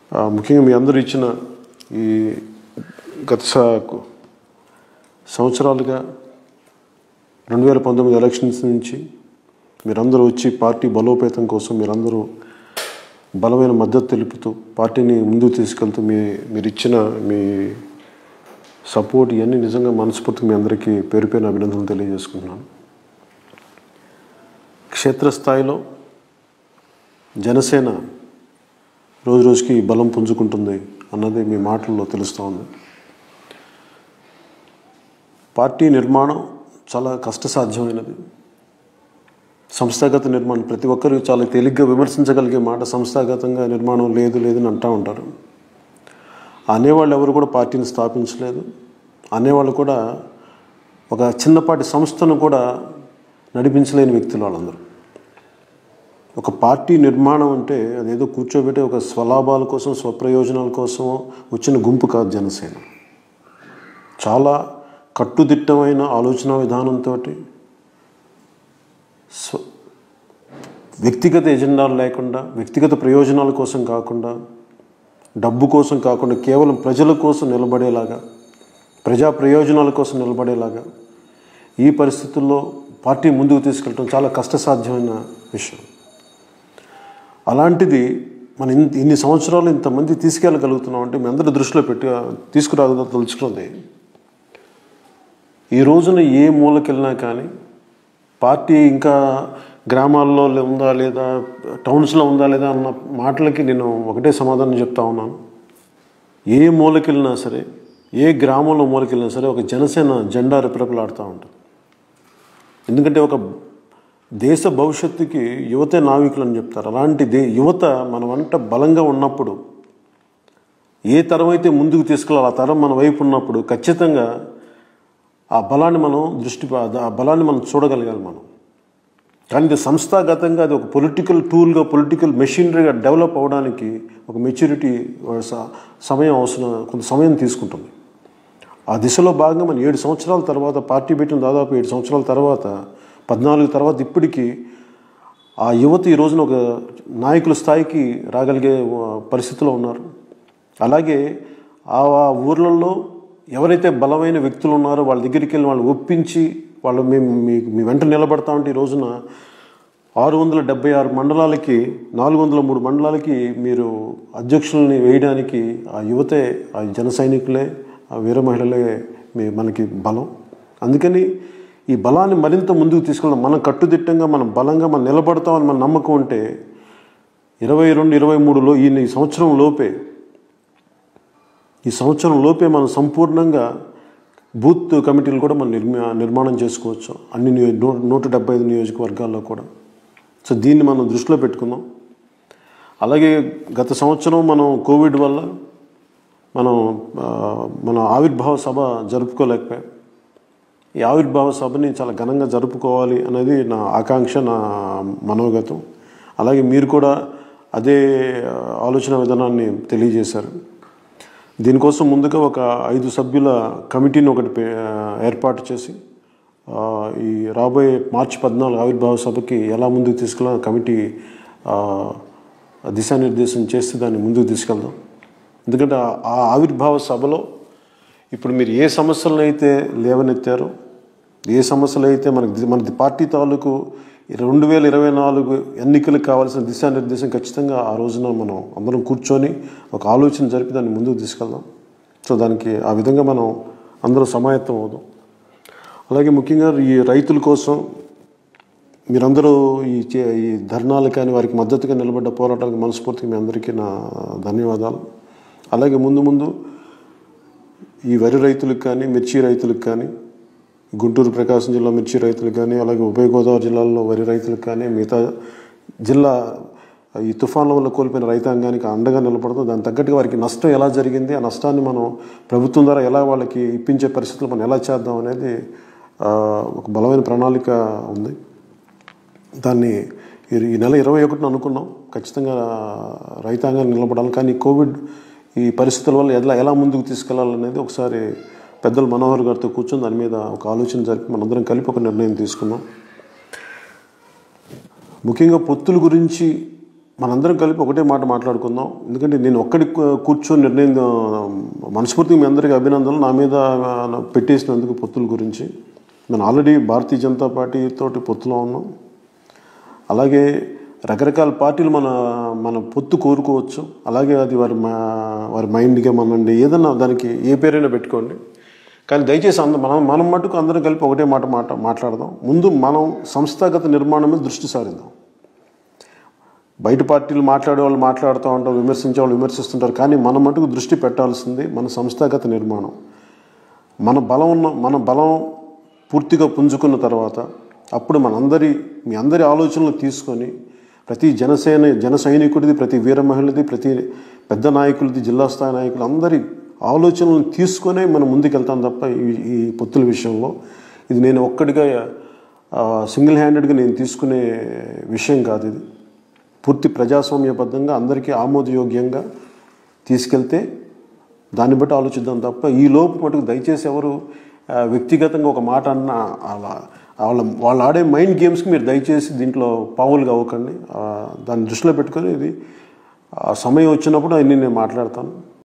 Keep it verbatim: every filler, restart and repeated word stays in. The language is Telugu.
ముఖ్యంగా మీ అందరూ ఇచ్చిన ఈ గత సంవత్సరాలుగా రెండు వేల పంతొమ్మిది ఎలక్షన్స్ నుంచి మీరందరూ వచ్చి పార్టీ బలోపేతం కోసం మీరందరూ బలమైన మద్దతు తెలుపుతూ పార్టీని ముందుకు తీసుకెళ్తూ మీ మీరు ఇచ్చిన మీ సపోర్ట్ ఇవన్నీ నిజంగా మనస్ఫూర్తిగా మీ అందరికీ పేరు పేరున అభినందనలు తెలియజేసుకుంటున్నాను. క్షేత్రస్థాయిలో జనసేన రోజు రోజుకి బలం పుంజుకుంటుంది అన్నది మీ మాటల్లో తెలుస్తూ ఉంది. పార్టీ నిర్మాణం చాలా కష్టసాధ్యమైనది. సంస్థాగత నిర్మాణం ప్రతి ఒక్కరు చాలా తేలిగ్గా విమర్శించగలిగే మాట. సంస్థాగతంగా నిర్మాణం లేదు లేదని అంటూ ఉంటారు. అనేవాళ్ళు ఎవరు కూడా పార్టీని స్థాపించలేదు. అనేవాళ్ళు కూడా ఒక చిన్నపాటి సంస్థను కూడా నడిపించలేని వ్యక్తులు వాళ్ళందరూ. ఒక పార్టీ నిర్మాణం అంటే అదేదో కూర్చోబెట్టి ఒక స్వలాభాల కోసం స్వప్రయోజనాల కోసం వచ్చిన గుంపు కాదు జనసేన. చాలా కట్టుదిట్టమైన ఆలోచన విధానంతో స్వ వ్యక్తిగత ఎజెండాలు లేకుండా, వ్యక్తిగత ప్రయోజనాల కోసం కాకుండా, డబ్బు కోసం కాకుండా కేవలం ప్రజల కోసం నిలబడేలాగా, ప్రజా ప్రయోజనాల కోసం నిలబడేలాగా ఈ పరిస్థితుల్లో పార్టీ ముందుకు తీసుకెళ్ళడం చాలా కష్టసాధ్యమైన విషయం. అలాంటిది మనం ఇన్ని ఇన్ని సంవత్సరాలు ఇంతమంది తీసుకెళ్ళగలుగుతున్నాం అంటే మీ అందరి దృష్టిలో పెట్టి తీసుకురాగల తెలుసుకున్నది. ఈ రోజున ఏ మూలకెళ్ళినా కానీ పార్టీ ఇంకా గ్రామాల్లో ఉందా లేదా, టౌన్స్లో ఉందా లేదా అన్న మాటలకి నేను ఒకటే సమాధానం చెప్తా ఉన్నాను. ఏ మూలకెళ్ళినా సరే, ఏ గ్రామంలో మూలకెళ్ళినా సరే ఒక జనసేన జెండా రెపరెపలాడుతూ ఉంటుంది. ఎందుకంటే ఒక దేశ భవిష్యత్తుకి యువతే నావికులు అని చెప్తారు. అలాంటి దే యువత మన వంట బలంగా ఉన్నప్పుడు, ఏ తరం అయితే ముందుకు తీసుకెళ్ళాలి ఆ తరం మన వైపు ఉన్నప్పుడు ఖచ్చితంగా ఆ బలాన్ని మనం దృష్టి ఆ బలాన్ని మనం చూడగలగాలి మనం. కానీ ఇది సంస్థాగతంగా అది ఒక పొలిటికల్ టూల్గా, పొలిటికల్ మెషినరీగా డెవలప్ అవ్వడానికి ఒక మెచ్యూరిటీ సమయం అవసరం, కొంత సమయం తీసుకుంటుంది. ఆ దిశలో భాగంగా మనం ఏడు సంవత్సరాల తర్వాత పార్టీ పెట్టిన దాదాపు ఏడు సంవత్సరాల తర్వాత పద్నాలుగు తర్వాత ఇప్పటికీ ఆ యువత ఈ రోజున ఒక నాయకుల స్థాయికి రాగలిగే పరిస్థితిలో ఉన్నారు. అలాగే ఆ ఊర్లలో ఎవరైతే బలమైన వ్యక్తులు ఉన్నారో వాళ్ళ దగ్గరికి వెళ్ళి వాళ్ళు ఒప్పించి వాళ్ళు మేము మీ మీ వెంట నిలబడతా ఉంటే ఈ రోజున ఆరు వందల డెబ్బై ఆరు మండలాలకి నాలుగు వందల మూడు మండలాలకి మీరు అధ్యక్షుల్ని వేయడానికి ఆ యువతే, ఆ జన సైనికులే, ఆ వీర మహిళలే మీ మనకి బలం. అందుకని ఈ బలాన్ని మరింత ముందుకు తీసుకెళ్దాం. మనం కట్టుదిట్టంగా మనం బలంగా మనం నిలబడతామని మన నమ్మకం ఉంటే ఇరవై రెండు ఇరవై మూడులో ఈ సంవత్సరం లోపే ఈ సంవత్సరం లోపే మనం సంపూర్ణంగా బూత్ కమిటీలు కూడా మనం నిర్మా నిర్మాణం చేసుకోవచ్చు అన్ని నియో నూట డెబ్బై ఐదు నియోజకవర్గాల్లో కూడా. సో దీన్ని మనం దృష్టిలో పెట్టుకుందాం. అలాగే గత సంవత్సరం మనం కోవిడ్ వల్ల మనం మన ఆవిర్భావ సభ జరుపుకోలేకపోయాం. ఈ ఆవిర్భావ సభని చాలా ఘనంగా జరుపుకోవాలి అనేది నా ఆకాంక్ష, నా మనోగతం. అలాగే మీరు కూడా అదే ఆలోచన విధానాన్ని తెలియజేశారు. దీనికోసం ముందుగా ఒక ఐదు సభ్యుల కమిటీని ఒకటి ఏర్పాటు చేసి ఈ రాబోయే మార్చి పద్నాలుగు ఆవిర్భావ సభకి ఎలా ముందుకు తీసుకెళ్ళాలి కమిటీ దిశానిర్దేశం చేసి దాన్ని ముందుకు తీసుకెళ్దాం. ఎందుకంటే ఆ ఆవిర్భావ సభలో ఇప్పుడు మీరు ఏ సమస్యలను అయితే లేవనెత్తారో, ఏ సమస్యలు అయితే మనకి మన పార్టీ తాలూకు రెండు వేల ఇరవై నాలుగు ఎన్నికలకు కావాల్సిన దిశానిర్దేశం ఖచ్చితంగా ఆ రోజున మనం అందరం కూర్చొని ఒక ఆలోచన జరిపి దాన్ని ముందుకు తీసుకెళ్దాం. సో దానికి ఆ విధంగా మనం అందరూ సమాయత్తం అవుదాం. అలాగే ముఖ్యంగా ఈ రైతుల కోసం మీరందరూ ఈ ఈ ధర్నాలు కానీ వారికి మద్దతుగా నిలబడ్డ పోరాటానికి మనస్ఫూర్తిగా మీ అందరికీ నా ధన్యవాదాలు. అలాగే ముందు ముందు ఈ వరి రైతులకు కానీ, మిర్చి రైతులకు కానీ, గుంటూరు ప్రకాశం జిల్లా మిర్చి రైతులకు కానీ, అలాగే ఉభయ గోదావరి జిల్లాల్లో వరి రైతులకు కానీ, మిగతా జిల్లా ఈ తుఫాన్ల వల్ల కోల్పోయిన రైతాంగానికి అండగా నిలబడుతుంది. దాని తగ్గట్టుగా వారికి నష్టం ఎలా జరిగింది, ఆ నష్టాన్ని మనం ప్రభుత్వం ద్వారా ఎలా వాళ్ళకి ఇప్పించే పరిస్థితులు మనం ఎలా చేద్దాం అనేది ఒక బలమైన ప్రణాళిక ఉంది. దాన్ని ఈ నెల ఇరవై ఒకటిన అనుకున్నాం ఖచ్చితంగా రైతాంగాన్ని నిలబడాలి. కానీ కోవిడ్ ఈ పరిస్థితుల వల్ల ఎలా ఎలా ముందుకు తీసుకెళ్లాలనేది ఒకసారి పెద్దలు మనోహర్ గారితో కూర్చొని దాని మీద ఒక ఆలోచన జరిపి మనందరం కలిపి ఒక నిర్ణయం తీసుకున్నాం. ముఖ్యంగా పొత్తుల గురించి మనందరం కలిపి ఒకటే మాట మాట్లాడుకుందాం. ఎందుకంటే నేను ఒక్కడి కూర్చొని నిర్ణయం మనస్ఫూర్తిగా మీ అందరికీ అభినందనలు నా మీద పెట్టేసినందుకు పొత్తుల గురించి. నేను ఆల్రెడీ భారతీయ జనతా పార్టీతోటి పొత్తులో ఉన్నాం. అలాగే రకరకాల పార్టీలు మన మన పొత్తు కోరుకోవచ్చు. అలాగే అది వారి వారి మైండ్గా మనండి ఏదన్నా దానికి ఏ పేరైనా పెట్టుకోండి. కానీ దయచేసి అంద మనం మనం మటుకు అందరం కలిపి ఒకటే మాట మాట మాట్లాడదాం. ముందు మనం సంస్థాగత నిర్మాణం మీద దృష్టి సారిద్దాం. బయట పార్టీలు మాట్లాడే వాళ్ళు మాట్లాడుతూ ఉంటారు, విమర్శించే వాళ్ళు విమర్శిస్తుంటారు. కానీ మన మటుకు దృష్టి పెట్టాల్సింది మన సంస్థాగత నిర్మాణం. మన బలం ఉన్న మన బలం పూర్తిగా పుంజుకున్న తర్వాత అప్పుడు మనందరి మీ అందరి ఆలోచనలు తీసుకొని ప్రతి జనసేన జన సైనికుడిది, ప్రతి వీర మహిళది, ప్రతి పెద్ద నాయకులది, జిల్లా స్థాయి నాయకులు అందరి ఆలోచనలను తీసుకొనే మనం ముందుకెళ్తాం తప్ప ఈ ఈ పొత్తుల విషయంలో ఇది నేను ఒక్కడిగా సింగిల్ హ్యాండెడ్గా నేను తీసుకునే విషయం కాదు. ఇది పూర్తి ప్రజాస్వామ్యబద్ధంగా అందరికీ ఆమోదయోగ్యంగా తీసుకెళ్తే దాన్ని బట్టి ఆలోచిద్దాం తప్ప ఈ లోపు మటుకు దయచేసి ఎవరు వ్యక్తిగతంగా ఒక మాట అన్న అలా వాళ్ళ వాళ్ళు ఆడే మైండ్ గేమ్స్కి మీరు దయచేసి దీంట్లో పావులుగా అవ్వకండి. దాన్ని దృష్టిలో పెట్టుకొని ఇది సమయం వచ్చినప్పుడు అన్నీ నేను మాట్లాడతాను.